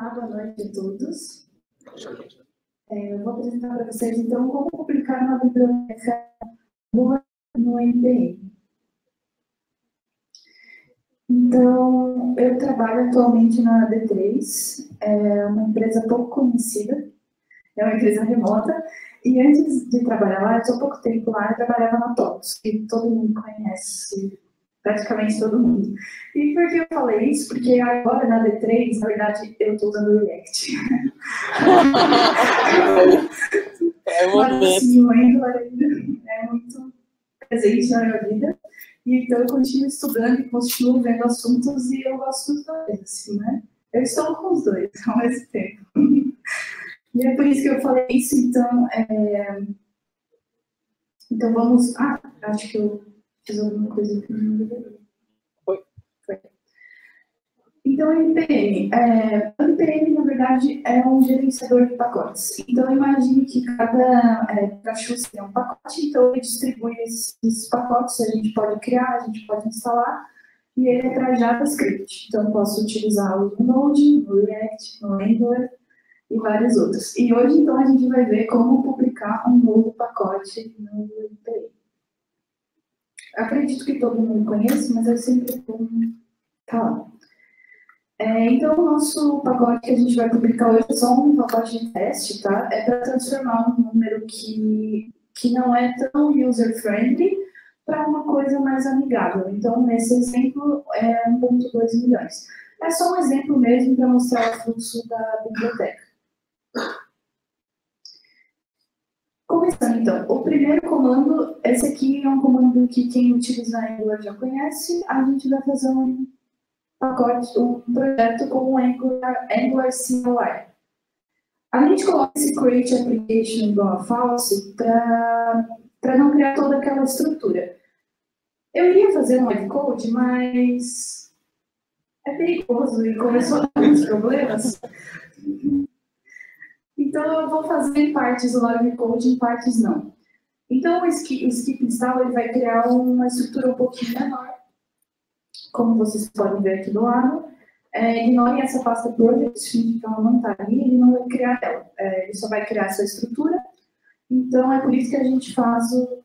boa noite a todos. Eu vou apresentar para vocês, então, como publicar uma biblioteca no NPM. Então, eu trabalho atualmente na D3, é uma empresa pouco conhecida, é uma empresa remota, e antes de trabalhar lá, eu estou pouco tempo lá, eu trabalhava na TOTOS, que todo mundo conhece, praticamente todo mundo. E por que eu falei isso? Porque agora na D3, na verdade, eu estou usando o React. Mas assim, o Angular ainda é muito presente na minha vida. E então eu continuo estudando e continuo vendo assuntos e eu gosto dos dois, assim, né? Eu estou com os dois ao mesmo tempo. E é por isso que eu falei isso, então... Então vamos... acho que eu fiz alguma coisa que não deveria. Foi. Então, o NPM. O NPM, na verdade, é um gerenciador de pacotes. Então, imagine que cada cachorro tem um pacote, então ele distribui esses pacotes, a gente pode criar, a gente pode instalar, e ele é para JavaScript. Então, eu posso utilizá-lo no Node, no React, no Angular e vários outros. E hoje, então, a gente vai ver como publicar um novo pacote no NPM. Acredito que todo mundo conhece, mas eu sempre vou falar. Então, o nosso pacote que a gente vai publicar hoje é só um pacote de teste, tá? É para transformar um número que não é tão user-friendly para uma coisa mais amigável. Então, nesse exemplo, é 1,2 milhões. É só um exemplo mesmo para mostrar o fluxo da biblioteca. Começando, então. O primeiro comando, esse aqui é um comando que quem utiliza Angular já conhece. A gente vai fazer um projeto com o Angular CLI. A gente coloca esse create application igual a false para não criar toda aquela estrutura. Eu iria fazer um live code, mas é perigoso e começou a dar muitos problemas. Então eu vou fazer em partes o live code, em partes não. Então o skip install ele vai criar uma estrutura um pouquinho menor. Como vocês podem ver aqui do lado, ignorem essa pasta project, finge que ela não está ali, ele não vai criar ela. Ele só vai criar essa estrutura. Então, é por isso que a gente faz o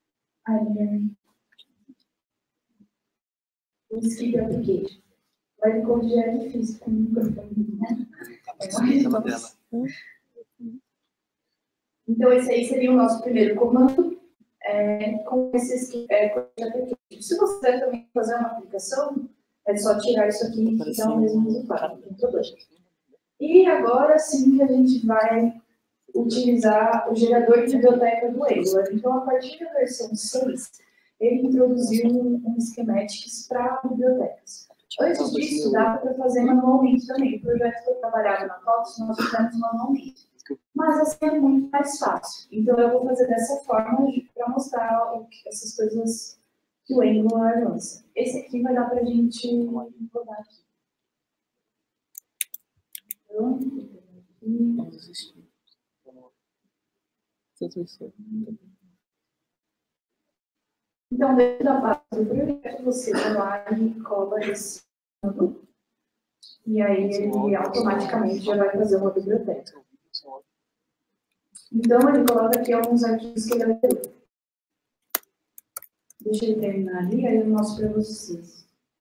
skip application. O live code já é difícil com o microfone, né? Então, esse aí seria o nosso primeiro comando. Com esse skip application. Se você quiser também fazer uma aplicação, é só tirar isso aqui e dar o mesmo resultado, não tem problema. E agora sim que a gente vai utilizar o gerador de biblioteca do Angular. Então, a partir da versão 6, ele introduziu um schematics para bibliotecas. Antes disso, dava para fazer manualmente também. O projeto que eu trabalhava na TOTOS, nós fizemos manualmente. Mas assim é muito mais fácil. Então, eu vou fazer dessa forma para mostrar essas coisas que o Angular lança. Esse aqui vai dar para a gente rodar aqui. Então, dentro da pasta do projeto, você vai lá e cola esse comando, e aí ele automaticamente já vai fazer uma biblioteca. Então, ele coloca aqui alguns arquivos que ele alterou. Deixa ele terminar ali, aí eu mostro para vocês.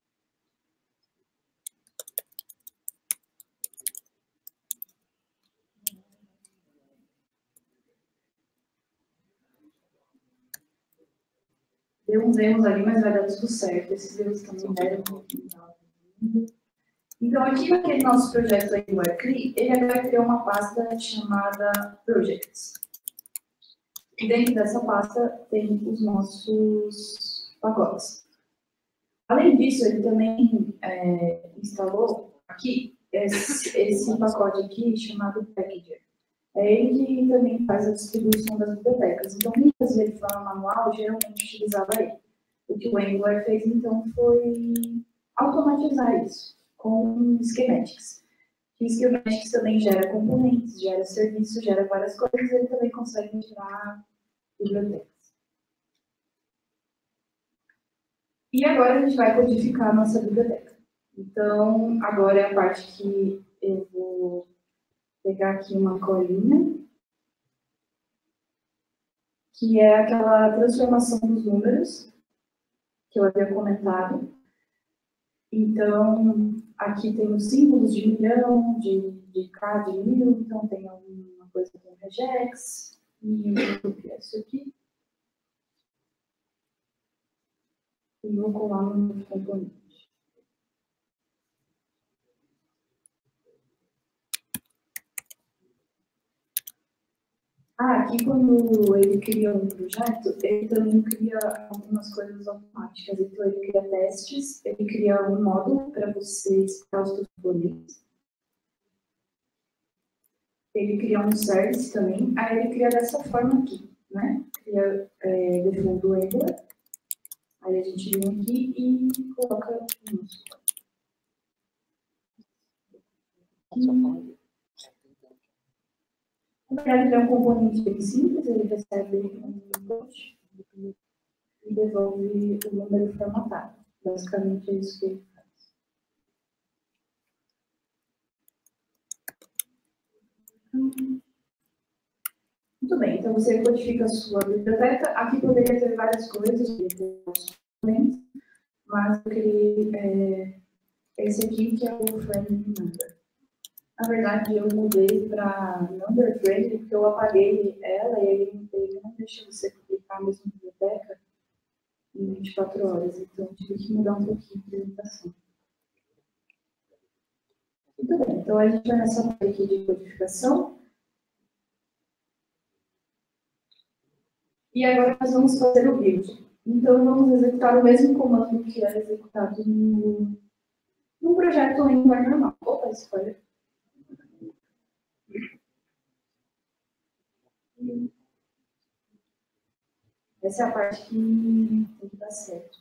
Deu uns erros ali, mas vai dar tudo certo. Esses erros também deram no final. Então, aqui naquele nosso projeto Angular CLI, ele vai criar uma pasta chamada Projects. E dentro dessa pasta tem os nossos pacotes. Além disso, ele também instalou aqui esse pacote aqui chamado Packager. É ele que também faz a distribuição das bibliotecas. Então, muitas vezes, de forma manual, geralmente utilizava ele. O que o Angular fez, então, foi automatizar isso com schematics. O schematics também gera componentes, gera serviços, gera várias coisas, ele também consegue gerar bibliotecas. E agora a gente vai codificar a nossa biblioteca. Então, agora é a parte que eu vou pegar aqui uma colinha, que é aquela transformação dos números que eu havia comentado. Então, aqui tem os símbolos de milhão, de K, de mil, então tem alguma coisa com regex, e eu vou copiar isso aqui. E vou colar no novo componente. Aqui quando ele cria um projeto, ele também cria algumas coisas automáticas. Então, ele cria testes, ele cria um módulo para você explicar os seus componentes. Ele cria um service também, aí ele cria dessa forma aqui, né? Cria default Angular. Aí a gente vem aqui e coloca o nosso. Na verdade, ele é um componente bem simples, ele recebe um input e devolve o número formatado. Basicamente é isso que ele faz. Muito bem, então você codifica a sua biblioteca. Aqui poderia ter várias coisas, mas eu criei esse aqui que é o frame number. Na verdade, eu mudei para number frame porque eu apaguei ela e ele não deixa você publicar a mesma biblioteca em 24 horas. Então, eu tive que mudar um pouquinho a apresentação. Muito bem, então a gente vai nessa parte aqui de codificação. E agora nós vamos fazer o build. Então, vamos executar o mesmo comando que era executado no projeto Angular normal. Opa, spoiler. Essa é a parte que tem que dar certo.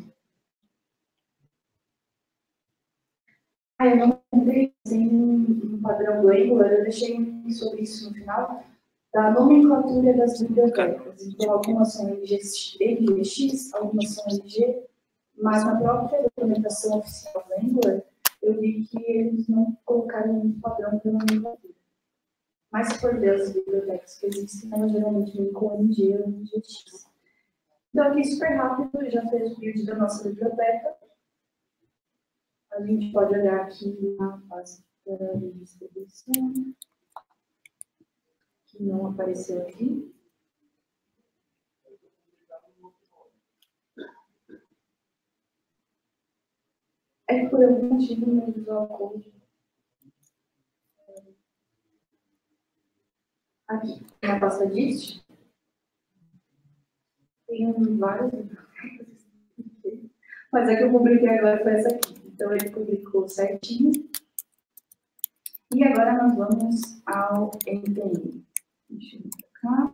Eu não contei um padrão do Angular, eu deixei sobre isso no final, da nomenclatura das bibliotecas. Então, algumas são LGX, algumas são LG, mas na própria documentação oficial do Angular, eu vi que eles não colocaram um padrão para nomenclatura. Mas, se for ver as bibliotecas que existem, elas geralmente vêm com LG ou LGX. Então, aqui super rápido, já fez o build da nossa biblioteca. A gente pode olhar aqui na pasta de distribuição, que não apareceu aqui. É que por algum motivo no Visual Code. Aqui, na pasta dist, tem várias bibliotecas. Mas a que eu publiquei agora foi essa aqui. Então, ele publicou certinho. E agora nós vamos ao NPM. Deixa eu colocar.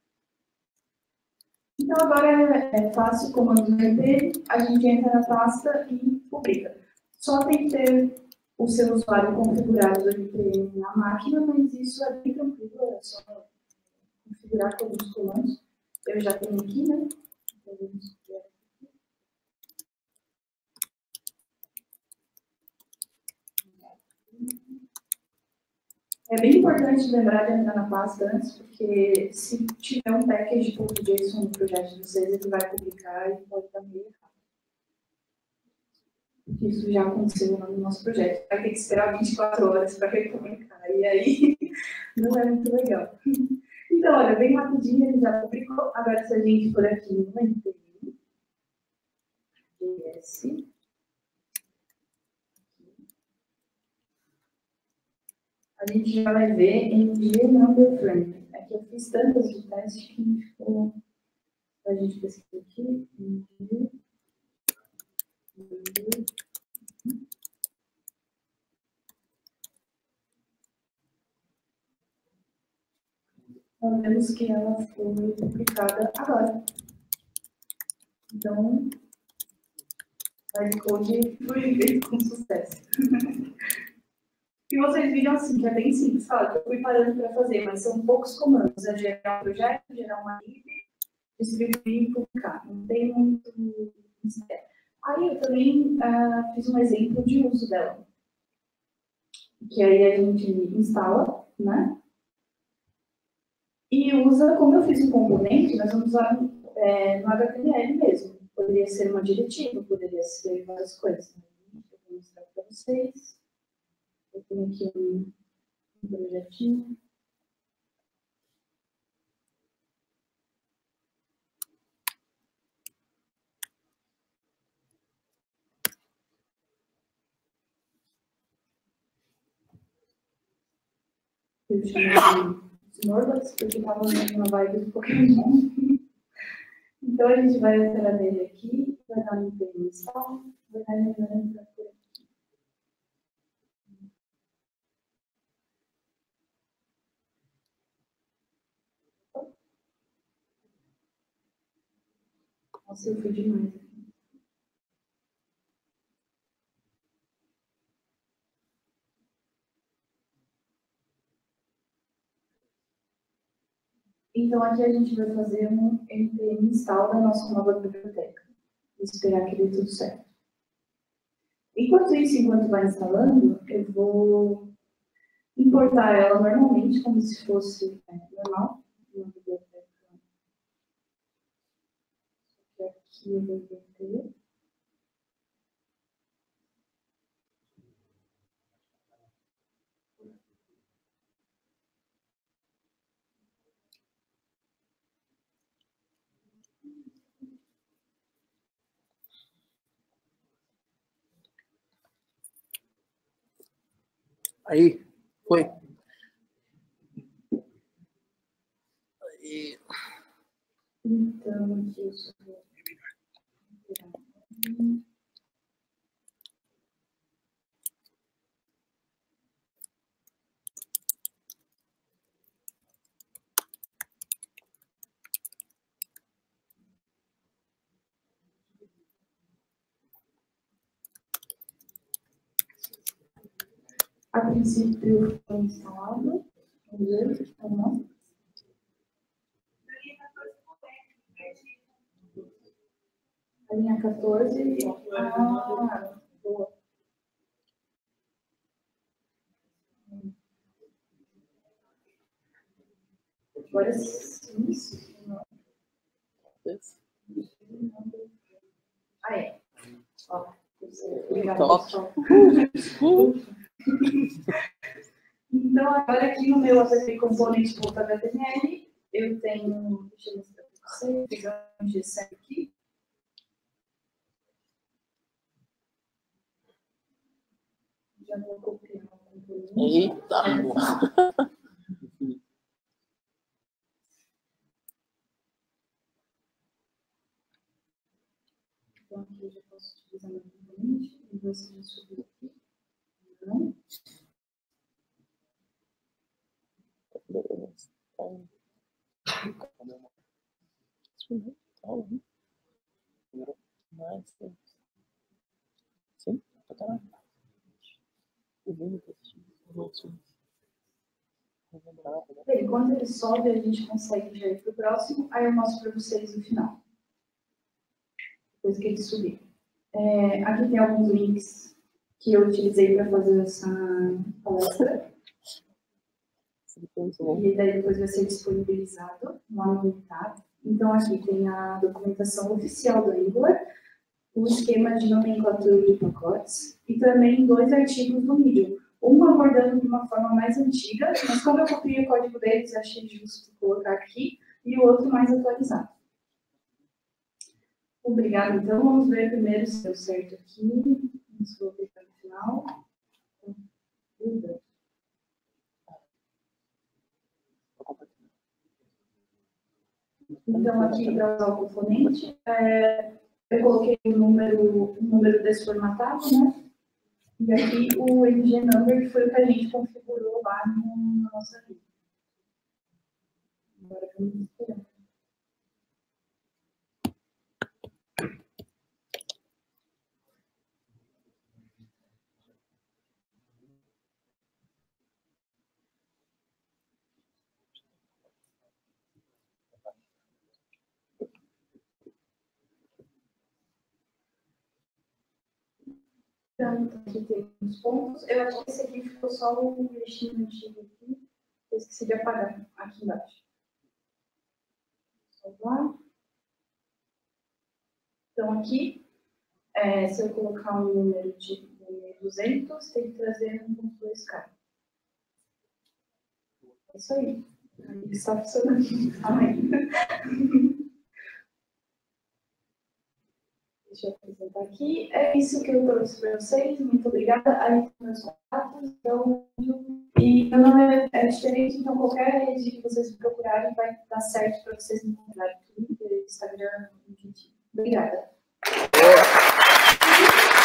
Então, agora é fácil, comando no NPM, a gente entra na pasta e publica. Só tem que ter o seu usuário configurado do NPM na máquina, mas isso é bem tranquilo, é só configurar todos os comandos. Eu já tenho aqui, né? É bem importante lembrar de entrar na pasta antes, porque se tiver um package.json no projeto de vocês, ele vai publicar e pode dar meio errado. Porque isso já aconteceu no nosso projeto. Vai ter que esperar 24 horas para republicar, e aí não é muito legal. Então, olha, bem rapidinho, ele já publicou. Agora, se a gente for aqui no NPM, JS, a gente já vai ver em number frame. Aqui eu fiz tantas de teste que ficou. A gente pesquisa aqui. Nós vemos que ela foi publicada agora. Então, o code foi feito com sucesso. E vocês viram assim, que é bem simples, claro, que eu fui parando para fazer, mas são poucos comandos. É gerar um projeto, gerar uma lib, distribuir e publicar. Não tem muito mistério. Aí eu também fiz um exemplo de uso dela. que aí a gente instala, né? E usa, como eu fiz um componente, nós vamos usar no HTML mesmo. Poderia ser uma diretiva, poderia ser várias coisas. Eu vou mostrar para vocês. Eu tenho aqui um projetinho. Eu chamei de Snorlax, porque estava numa vibe do Pokémon. Então a gente vai alterar nele aqui, vai dar no install, vai dar no por aqui. Nossa, eu fui demais. Então aqui a gente vai fazer um npm install da nossa nova biblioteca. Vou esperar que dê tudo certo. Enquanto isso, enquanto vai instalando, eu vou importar ela normalmente, como se fosse normal, uma biblioteca. Aqui eu vou inverter. Aí, foi. Aí. Então, aqui eu só vou a princípio foi instalado. Vamos ver, ou não. A linha 14. Ah, boa. Agora sim. Ah, é. Ó, obrigada, pessoal. Então, agora aqui no meu app componente.html, eu tenho, deixa eu mostrar para vocês, pegar um GSM aqui. Já vou copiar o componente. Eita! Então, aqui eu já posso utilizar meu componente, e vou subir aqui. Não. Sim, pra caralho. Bem, quando ele sobe, a gente consegue já ir para o próximo, aí eu mostro para vocês no final. Depois que ele subir. Aqui tem alguns links que eu utilizei para fazer essa palestra. E daí depois vai ser disponibilizado lá no GitHub. Então aqui tem a documentação oficial do Angular, o esquema de nomenclatura de pacotes e também 2 artigos do Medium. Um abordando de uma forma mais antiga, mas como eu copiei o código deles, achei justo colocar aqui, e o outro mais atualizado. Obrigada, então. Vamos ver primeiro se deu certo aqui. Vamos voltar para o final. Então, aqui para usar o componente, eu coloquei um número desformatado, né? E aqui o ng-number, que foi o que a gente configurou lá na nossa vida. Agora vamos esperar. Então, aqui tem os pontos. Eu acho que esse aqui ficou só o estimativo aqui. Eu esqueci de apagar aqui embaixo. Vamos lá. Então, aqui, se eu colocar um número de 200, tem que trazer 1.2K. É isso aí. Está funcionando. Amém. Deixa eu apresentar aqui. É isso que eu trouxe para vocês. Muito obrigada. Aí tem meus contatos. Então, e meu nome é diferente, então qualquer rede que vocês procurarem vai dar certo para vocês me encontrarem. Twitter, Instagram, LinkedIn. Obrigada.